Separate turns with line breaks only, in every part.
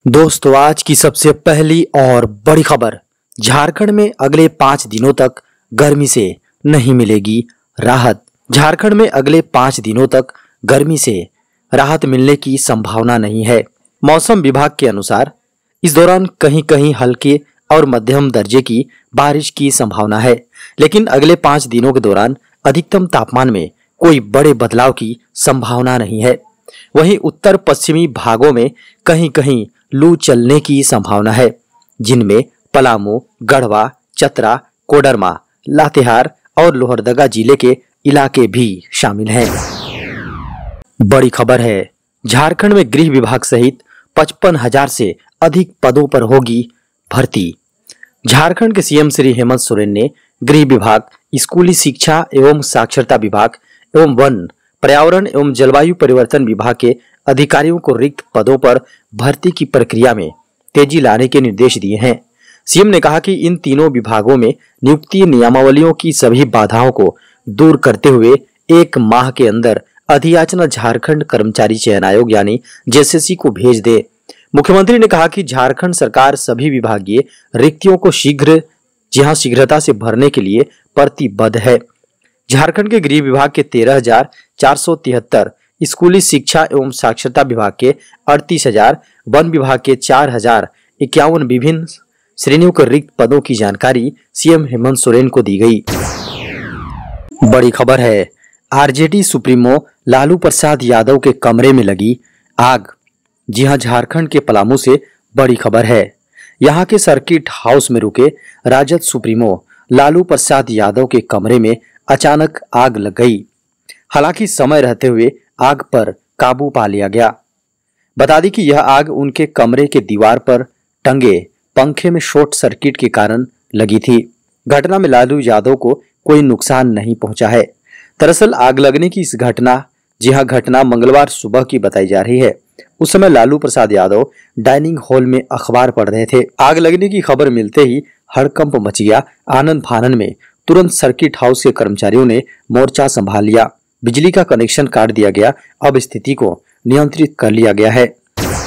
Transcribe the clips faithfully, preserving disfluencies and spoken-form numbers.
दोस्तों, आज की सबसे पहली और बड़ी खबर। झारखंड में अगले पाँच दिनों तक गर्मी से नहीं मिलेगी राहत। झारखंड में अगले पाँच दिनों तक गर्मी से राहत मिलने की संभावना नहीं है। मौसम विभाग के अनुसार इस दौरान कहीं कहीं हल्के और मध्यम दर्जे की बारिश की संभावना है, लेकिन अगले पाँच दिनों के दौरान अधिकतम तापमान में कोई बड़े बदलाव की संभावना नहीं है। वहीं उत्तर पश्चिमी भागों में कहीं कहीं लू चलने की संभावना है, जिनमें पलामू, गढ़वा, चतरा, कोडरमा, लातेहार और लोहरदगा जिले के इलाके भी शामिल हैं। बड़ी खबर है, झारखंड में गृह विभाग सहित पचपन हजार से अधिक पदों पर होगी भर्ती। झारखंड के सीएम श्री हेमंत सोरेन ने गृह विभाग, स्कूली शिक्षा एवं साक्षरता विभाग एवं वन, पर्यावरण एवं जलवायु परिवर्तन विभाग के अधिकारियों को रिक्त पदों पर भर्ती की प्रक्रिया में तेजी लाने के निर्देश दिए हैं। सीएम ने कहा कि इन तीनों विभागों में नियुक्ति नियमावलियों की सभी बाधाओं को दूर करते हुए एक माह के अंदर अधियाचना झारखंड कर्मचारी चयन आयोग यानी जेएसएससी को भेज दे। मुख्यमंत्री ने कहा कि झारखंड सरकार सभी विभागीय रिक्तियों को शीघ्र जहां शीघ्रता से भरने के लिए प्रतिबद्ध है। झारखंड के गृह विभाग के तेरह हजार चार सौ तिहत्तर, स्कूली शिक्षा एवं साक्षरता विभाग के अड़तीस हजार, वन विभाग के चार हजार इक्यावन विभिन्न श्रेणियों के रिक्त पदों की जानकारी सीएम हेमंत सोरेन को दी गई। बड़ी खबर है, आरजेडी सुप्रीमो लालू प्रसाद यादव के कमरे में लगी आग। जी हां, झारखंड के पलामू से बड़ी खबर है। यहां के सर्किट हाउस में रुके राजद सुप्रीमो लालू प्रसाद यादव के कमरे में अचानक आग लग गई। हालांकि समय रहते हुए आग पर काबू पा लिया गया। बता दें कि यह आग उनके कमरे के दीवार पर टंगे पंखे में शॉर्ट सर्किट के कारण लगी थी। घटना में लालू यादव को कोई नुकसान नहीं पहुंचा है। दरअसल आग लगने की इस घटना जी हां घटना मंगलवार सुबह की बताई जा रही है। उस समय लालू प्रसाद यादव डाइनिंग हॉल में अखबार पढ़ रहे थे। आग लगने की खबर मिलते ही हड़कंप मच गया। आनंद फानन में तुरंत सर्किट हाउस के कर्मचारियों ने मोर्चा संभाल लिया। बिजली का कनेक्शन काट दिया गया। अब स्थिति को नियंत्रित कर लिया गया है।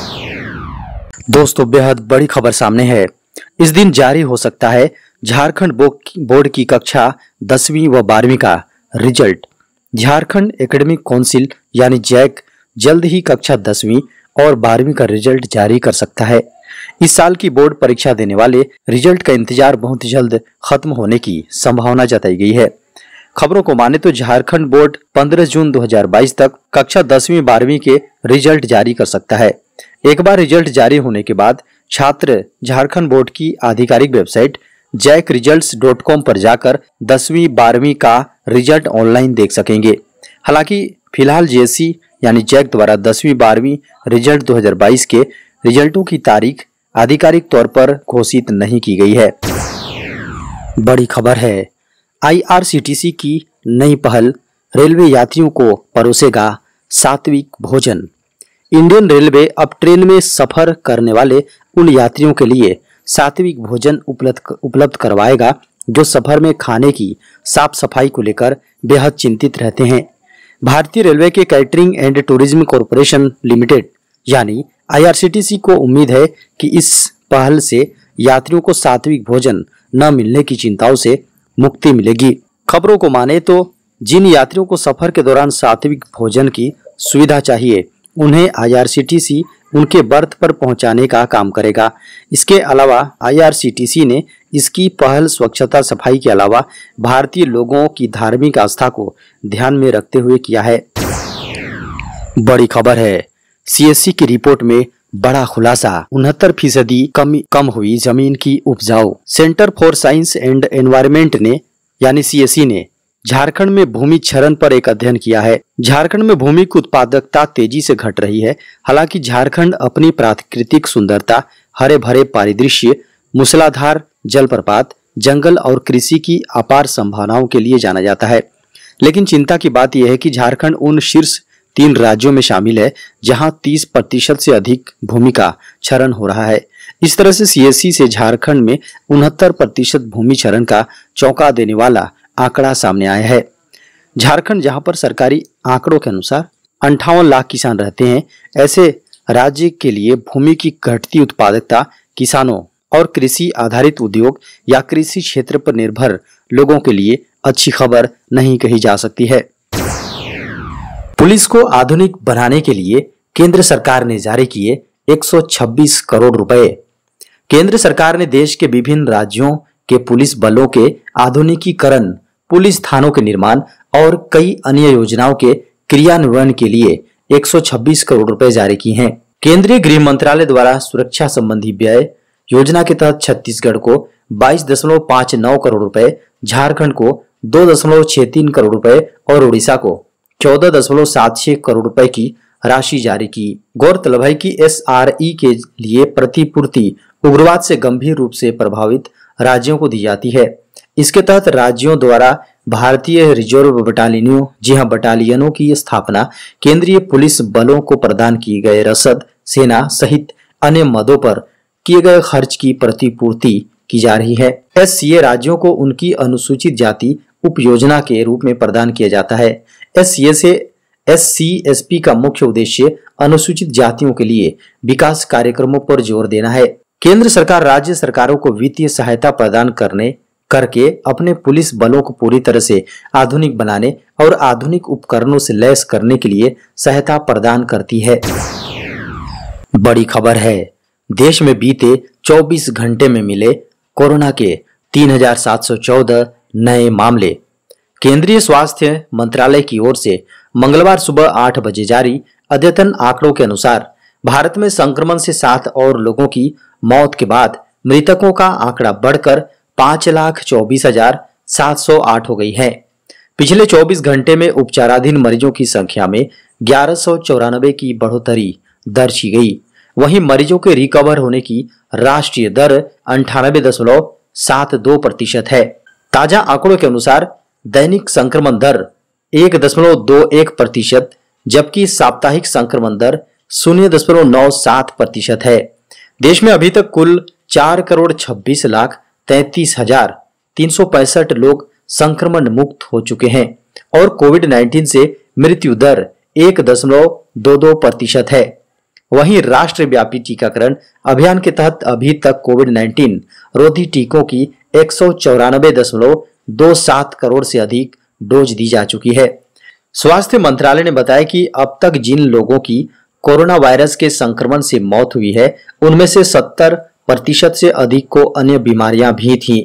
दोस्तों, बेहद बड़ी खबर सामने है। इस दिन जारी हो सकता है झारखंड बोर्ड की कक्षा दसवीं व बारहवीं का रिजल्ट। झारखंड एकेडमिक काउंसिल यानी जैक जल्द ही कक्षा दसवीं और बारहवीं का रिजल्ट जारी कर सकता है। इस साल की बोर्ड परीक्षा देने वाले रिजल्ट का इंतजार बहुत जल्द खत्म होने की संभावना जताई गई है। खबरों को माने तो झारखंड बोर्ड पंद्रह जून दो हज़ार बाईस तक कक्षा दसवीं बारहवीं के रिजल्ट जारी कर सकता है। एक बार रिजल्ट जारी होने के बाद छात्र झारखंड बोर्ड की आधिकारिक website JAC results dot com पर जाकर दसवीं बारहवीं का रिजल्ट ऑनलाइन देख सकेंगे। हालांकि फिलहाल जेएससी यानी जैक द्वारा दसवीं बारहवीं रिजल्ट दो हज़ार बाईस के रिजल्टों की तारीख आधिकारिक तौर पर घोषित नहीं की गई है। बड़ी खबर है, आईआरसीटीसी की नई पहल, रेलवे यात्रियों को परोसेगा सात्विक भोजन। इंडियन रेलवे अब ट्रेन में सफर करने वाले उन यात्रियों के लिए सात्विक भोजन उपलब्ध उपलब्ध करवाएगा जो सफर में खाने की साफ सफाई को लेकर बेहद चिंतित रहते हैं। भारतीय रेलवे के catering and tourism corporation limited यानी आईआरसीटीसी को उम्मीद है कि इस पहल से यात्रियों को सात्विक भोजन न मिलने की चिंताओं से मुक्ति मिलेगी। खबरों को माने तो जिन यात्रियों को सफर के दौरान सात्विक भोजन की सुविधा चाहिए, उन्हें आईआरसीटीसी उनके बर्थ पर पहुंचाने का काम करेगा। इसके अलावा आईआरसीटीसी ने इसकी पहल स्वच्छता सफाई के अलावा भारतीय लोगों की धार्मिक आस्था को ध्यान में रखते हुए किया है। बड़ी खबर है, सीएससी की रिपोर्ट में बड़ा खुलासा, उनहत्तर फीसदी कम कम हुई जमीन की उपजाऊ। Centre for science and environment ने यानी सीएससी ने झारखंड में भूमि क्षरण पर एक अध्ययन किया है। झारखंड में भूमि की उत्पादकता तेजी से घट रही है। हालांकि झारखंड अपनी प्राकृतिक सुंदरता, हरे भरे परिदृश्य, मूसलाधार जलप्रपात, जंगल और कृषि की अपार संभावनाओं के लिए जाना जाता है। लेकिन चिंता की बात यह है कि झारखंड उन शीर्ष तीन राज्यों में शामिल है जहां तीस प्रतिशत से अधिक भूमि का क्षरण हो रहा है। इस तरह से सीएससी से झारखंड में उनहत्तर प्रतिशत भूमि क्षरण का चौंका देने वाला आंकड़ा सामने आया है। झारखंड, जहां पर सरकारी आंकड़ों के अनुसार अंठावन लाख किसान रहते हैं, ऐसे राज्य के लिए भूमि की घटती उत्पादकता, किसानों और कृषि आधारित उद्योग या कृषि क्षेत्र पर निर्भर लोगों के लिए अच्छी खबर नहीं कही जा सकती है। पुलिस को आधुनिक बनाने के लिए केंद्र सरकार ने जारी किए एक सौ छब्बीस करोड़ रुपए। केंद्र सरकार ने देश के विभिन्न राज्यों के पुलिस बलों के आधुनिकीकरण, पुलिस थानों के निर्माण और कई अन्य योजनाओं के क्रियान्वयन के लिए एक सौ छब्बीस करोड़ रुपए जारी किए हैं। केंद्रीय गृह मंत्रालय द्वारा सुरक्षा संबंधी व्यय योजना के तहत छत्तीसगढ़ को बाईस दशमलव पाँच नौ करोड़ रुपए, झारखंड को दो दशमलव छह तीन करोड़ रुपए और उड़ीसा को चौदह दशमलव सात छह करोड़ रुपए की राशि जारी की। गौरतलब है कि एस आर ई के लिए प्रतिपूर्ति उग्रवाद से गंभीर रूप से प्रभावित राज्यों को दी जाती है। इसके तहत राज्यों द्वारा भारतीय रिजर्व बटालियनों जी हाँ बटालियनों की स्थापना, केंद्रीय पुलिस बलों को प्रदान किए गए रसद, सेना सहित अन्य मदों पर किए गए खर्च की प्रतिपूर्ति की जा रही है। एस सी ए राज्यों को उनकी अनुसूचित जाति उप योजना के रूप में प्रदान किया जाता है। एस सी ए से एस सी एस पी का मुख्य उद्देश्य अनुसूचित जातियों के लिए विकास कार्यक्रमों पर जोर देना है। केंद्र सरकार राज्य सरकारों को वित्तीय सहायता प्रदान करने करके अपने पुलिस बलों को पूरी तरह से आधुनिक बनाने और आधुनिक उपकरणों से लैस करने के लिए सहायता प्रदान करती है। बड़ी खबर है, देश में बीते चौबीस घंटे में मिले कोरोना के तीन हजार सात सौ चौदह नए मामले। केंद्रीय स्वास्थ्य मंत्रालय की ओर से मंगलवार सुबह आठ बजे जारी अद्यतन आंकड़ों के अनुसार भारत में संक्रमण से सात और लोगों की मौत के बाद मृतकों का आंकड़ा बढ़कर पांच लाख चौबीस हजार सात सौ आठ हो गई है। पिछले चौबीस घंटे में उपचाराधीन मरीजों की संख्या में ग्यारह सौ चौरानबे की बढ़ोतरी दर्ज की गई। वहीं मरीजों के रिकवर होने की राष्ट्रीय दर अंठानबे दशमलव सात दो प्रतिशत है। ताजा आंकड़ों के अनुसार दैनिक संक्रमण दर एक दशमलव दो एक प्रतिशत जबकि साप्ताहिक संक्रमण दर शून्य दशमलव नौ सात प्रतिशत है। देश में अभी तक कुल चार करोड़ छब्बीस लाख तैतीस हजार तीन सौ पैंसठ लोग संक्रमण मुक्त हो चुके हैं और कोविड उन्नीस से मृत्यु दर एक दशमलव दो दो प्रतिशत है। वहीं राष्ट्रव्यापी टीकाकरण अभियान के तहत अभी तक कोविड उन्नीस रोधी टीकों की एक सौ चौरानबे दशमलव दो सात करोड़ से अधिक डोज दी जा चुकी है। स्वास्थ्य मंत्रालय ने बताया कि अब तक जिन लोगों की कोरोना वायरस के संक्रमण से मौत हुई है उनमें से सत्तर प्रतिशत से अधिक को अन्य बीमारियां भी थीं।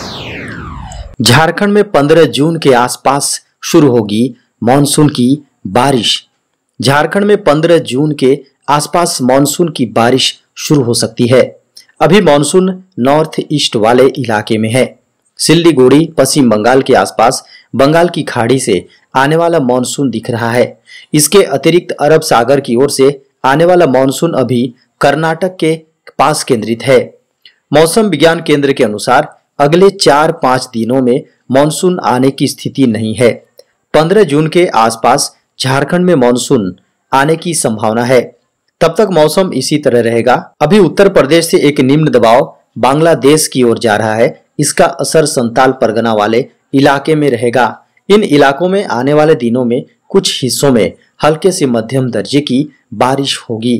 झारखंड में पंद्रह जून के आसपास शुरू होगी मानसून की बारिश। झारखंड में पंद्रह जून के आसपास मानसून की बारिश शुरू हो सकती है। अभी मानसून नॉर्थ ईस्ट वाले इलाके में है। सिल्लीगुड़ी पश्चिम बंगाल के आसपास बंगाल की खाड़ी से आने वाला मानसून दिख रहा है। इसके अतिरिक्त अरब सागर की ओर से आने वाला मानसून अभी कर्नाटक के पास केंद्रित है। मौसम विज्ञान केंद्र के अनुसार अगले चार पांच दिनों में मानसून आने की स्थिति नहीं है। पंद्रह जून के आसपास झारखंड में मानसून आने की संभावना है। तब तक मौसम इसी तरह रहेगा। अभी उत्तर प्रदेश से एक निम्न दबाव बांग्लादेश की ओर जा रहा है। इसका असर संताल परगना वाले इलाके में रहेगा। इन इलाकों में आने वाले दिनों में कुछ हिस्सों में हल्के से मध्यम दर्जे की बारिश होगी।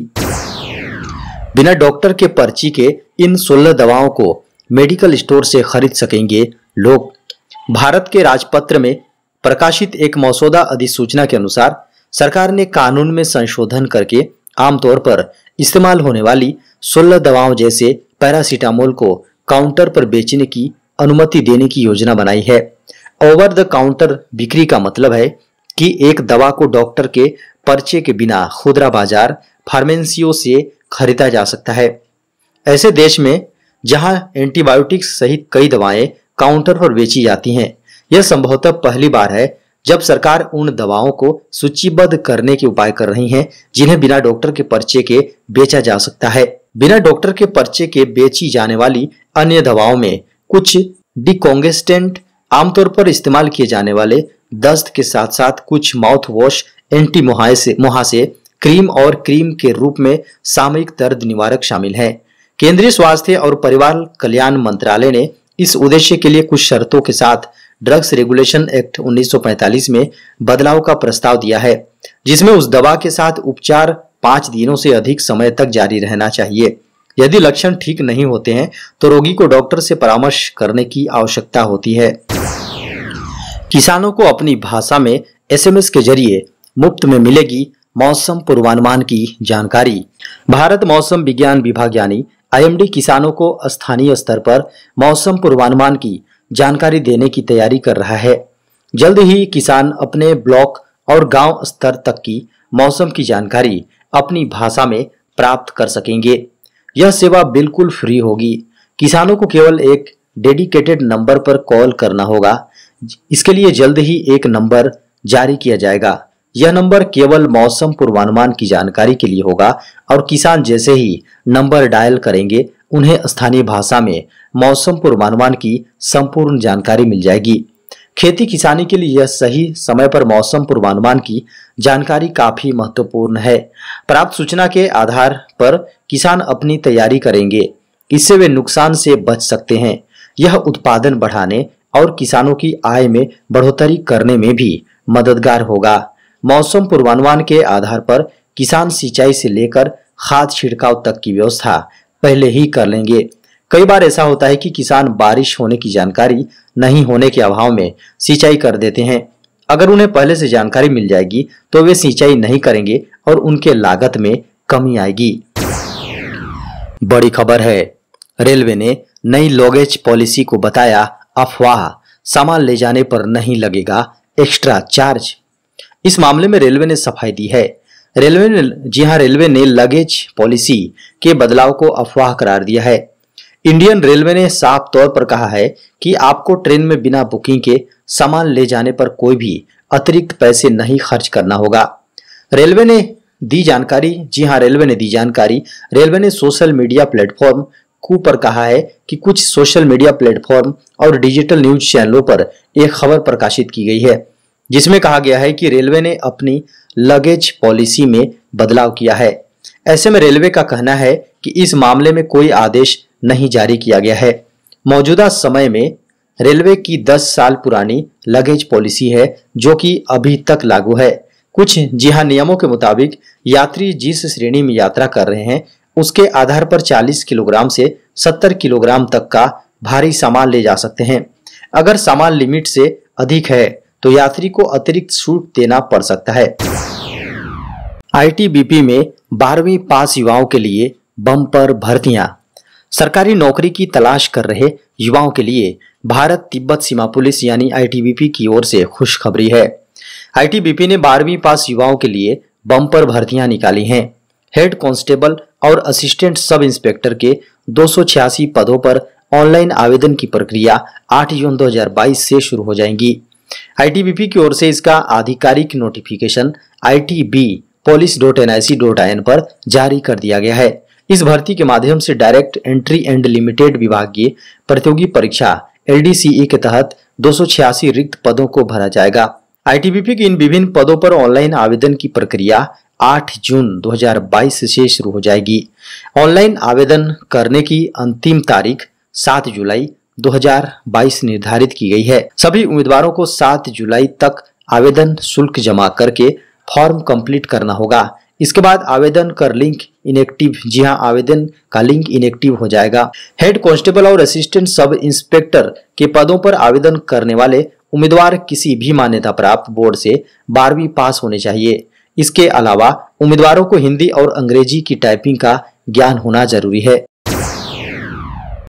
बिना डॉक्टर के पर्ची के इन सोलह दवाओं को मेडिकल स्टोर से खरीद सकेंगे लोग। भारत के राजपत्र में प्रकाशित एक मसौदा अधिसूचना के अनुसार सरकार ने कानून में संशोधन करके आमतौर पर इस्तेमाल होने वाली सोलह दवाओं जैसे पैरासीटामोल को काउंटर पर बेचने की अनुमति देने की योजना बनाई है। ओवर द काउंटर बिक्री का मतलब है कि एक दवा को डॉक्टर के पर्चे के बिना खुदरा बाजार फार्मेसियों से खरीदा जा सकता है। ऐसे देश में जहां एंटीबायोटिक्स सहित कई दवाएं काउंटर पर बेची जाती हैं, यह संभवतः पहली बार है जब सरकार उन दवाओं को सूचीबद्ध करने के उपाय कर रही है जिन्हें बिना डॉक्टर के पर्चे के बेचा जा सकता है। बिना डॉक्टर के पर्चे के बेची जाने वाली अन्य दवाओं में कुछ डिकॉन्गेस्टेंट, आमतौर पर इस्तेमाल किए जाने वाले दस्त के साथ साथ कुछ माउथ वॉश, एंटी मुहासे मुहासे क्रीम और क्रीम के रूप में सामयिक दर्द निवारक शामिल हैं। केंद्रीय स्वास्थ्य और परिवार कल्याण मंत्रालय ने इस उद्देश्य के लिए कुछ शर्तों के साथ ड्रग्स रेगुलेशन एक्ट उन्नीस सौ पैंतालीस में बदलाव का प्रस्ताव दिया है, जिसमें उस दवा के साथ उपचार पाँच दिनों से अधिक समय तक जारी रहना चाहिए। यदि लक्षण ठीक नहीं होते हैं तो रोगी को डॉक्टर से परामर्श करने की आवश्यकता होती है। किसानों को अपनी भाषा में एसएमएस के जरिए मुफ्त में मिलेगी मौसम पूर्वानुमान की जानकारी। भारत मौसम विज्ञान विभाग यानी आईएमडी किसानों को स्थानीय स्तर पर मौसम पूर्वानुमान की जानकारी देने की तैयारी कर रहा है। जल्द ही किसान अपने ब्लॉक और गांव स्तर तक की मौसम की जानकारी अपनी भाषा में प्राप्त कर सकेंगे। यह सेवा बिल्कुल फ्री होगी। किसानों को केवल एक डेडिकेटेड नंबर पर कॉल करना होगा। इसके लिए जल्द ही एक नंबर जारी किया जाएगा। यह नंबर केवल मौसम पूर्वानुमान की जानकारी के लिए होगा और किसान जैसे ही नंबर डायल करेंगे उन्हें स्थानीय भाषा में मौसम पूर्वानुमान की संपूर्ण जानकारी मिल जाएगी। खेती किसानी के लिए यह सही समय पर मौसम पूर्वानुमान की जानकारी काफी महत्वपूर्ण है। प्राप्त सूचना के आधार पर किसान अपनी तैयारी करेंगे। इससे वे नुकसान से बच सकते हैं। यह उत्पादन बढ़ाने और किसानों की आय में बढ़ोतरी करने में भी मददगार होगा। मौसम पूर्वानुमान के आधार पर किसान सिंचाई से लेकर खाद छिड़काव तक की व्यवस्था पहले ही कर लेंगे। कई बार ऐसा होता है कि किसान बारिश होने की जानकारी नहीं होने के अभाव में सिंचाई कर देते हैं। अगर उन्हें पहले से जानकारी मिल जाएगी तो वे सिंचाई नहीं करेंगे और उनके लागत में कमी आएगी। बड़ी खबर है, रेलवे ने नई लॉगेज पॉलिसी को बताया अफवाह, सामान ले जाने पर नहीं लगेगा एक्स्ट्रा चार्ज। इस मामले में रेलवे ने सफाई दी है। रेलवे ने जी हां रेलवे ने लगेज पॉलिसी के बदलाव को अफवाह करार दिया है। इंडियन रेलवे ने साफ तौर पर कहा है कि आपको ट्रेन में बिना बुकिंग के सामान ले जाने पर कोई भी अतिरिक्त पैसे नहीं खर्च करना होगा। रेलवे ने दी जानकारी जी हां रेलवे ने दी जानकारी रेलवे ने सोशल मीडिया प्लेटफॉर्म कू पर कहा है कि कुछ सोशल मीडिया प्लेटफॉर्म और डिजिटल न्यूज चैनलों पर एक खबर प्रकाशित की गई है जिसमें कहा गया है कि रेलवे ने अपनी लगेज पॉलिसी में बदलाव किया है। ऐसे में रेलवे का कहना है कि इस मामले में कोई आदेश नहीं जारी किया गया है। मौजूदा समय में रेलवे की दस साल पुरानी लगेज पॉलिसी है जो कि अभी तक लागू है। कुछ जी हां नियमों के मुताबिक यात्री जिस श्रेणी में यात्रा कर रहे हैं उसके आधार पर चालीस किलोग्राम से सत्तर किलोग्राम तक का भारी सामान ले जा सकते हैं। अगर सामान लिमिट से अधिक है तो यात्री को अतिरिक्त छूट देना पड़ सकता है। आईटीबीपी में बारहवीं पास युवाओं के लिए बम्पर भर्तियां। सरकारी नौकरी की तलाश कर रहे युवाओं के लिए भारत तिब्बत सीमा पुलिस यानी आईटीबीपी की ओर से खुशखबरी है। आईटीबीपी ने बारहवीं पास युवाओं के लिए बम्पर भर्तियां निकाली हैं। हेड कांस्टेबल और असिस्टेंट सब इंस्पेक्टर के दो सौ छियासी पदों पर ऑनलाइन आवेदन की प्रक्रिया आठ जून दो हज़ार बाईस से शुरू हो जाएंगी। आईटीबीपी की ओर से इसका आधिकारिक notification I T B police dot N I C dot I N पर जारी कर दिया गया है। इस भर्ती के माध्यम से डायरेक्ट एंट्री एंड लिमिटेड विभागीय प्रतियोगी परीक्षा एल डी सी ई के तहत दो सौ छियासी रिक्त पदों को भरा जाएगा। आईटीबीपी की इन विभिन्न पदों पर ऑनलाइन आवेदन की प्रक्रिया आठ जून दो हज़ार बाईस से शुरू हो जाएगी। ऑनलाइन आवेदन करने की अंतिम तारीख सात जुलाई दो हज़ार बाईस निर्धारित की गई है। सभी उम्मीदवारों को सात जुलाई तक आवेदन शुल्क जमा करके फॉर्म कंप्लीट करना होगा। इसके बाद आवेदन कर लिंक इनएक्टिव जी हां आवेदन का लिंक इनएक्टिव हो जाएगा। हेड कांस्टेबल और असिस्टेंट सब इंस्पेक्टर के पदों पर आवेदन करने वाले उम्मीदवार किसी भी मान्यता प्राप्त बोर्ड से बारहवीं पास होने चाहिए। इसके अलावा उम्मीदवारों को हिंदी और अंग्रेजी की टाइपिंग का ज्ञान होना जरूरी है।